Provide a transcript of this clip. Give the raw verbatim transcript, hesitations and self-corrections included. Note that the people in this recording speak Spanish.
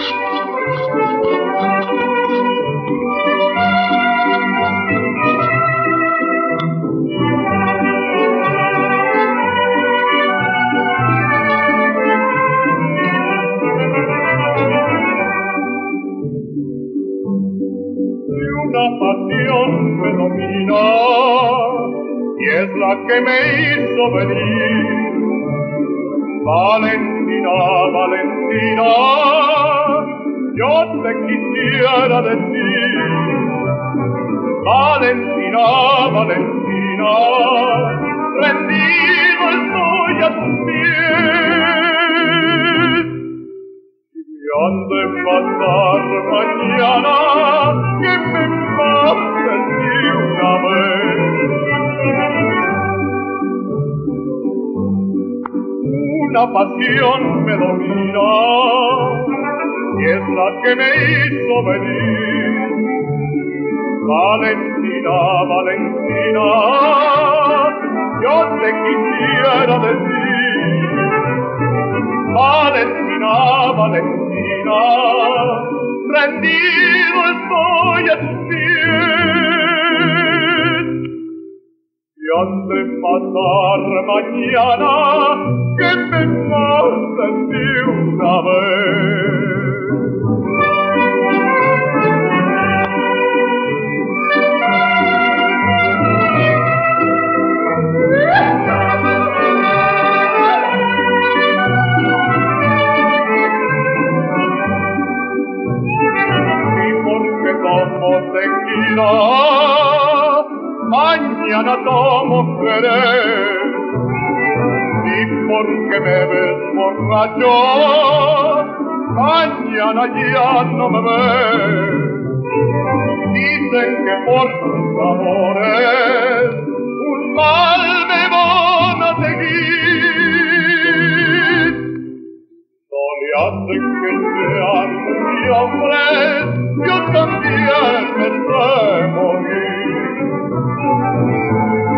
Una pasión me domina y es la que me hizo venir. Valentina, Valentina, yo te quisiera decir. Valentina, Valentina, rendido estoy a tus pies. Y han de pasar mañana que me pases de una vez. Una pasión me domina y es la que me hizo venir. Valentina, Valentina, yo te quisiera decir. Valentina, Valentina, rendido estoy a tus pies. Y han de pasar mañana que me pases de una vez. Tomo tequila, mañana tomo querer. Y porque me ves borracho, mañana ya no me ves. Dicen que por tus amores un mal me van a seguir. No le hace que sean muy hombres, yo también me sé morir.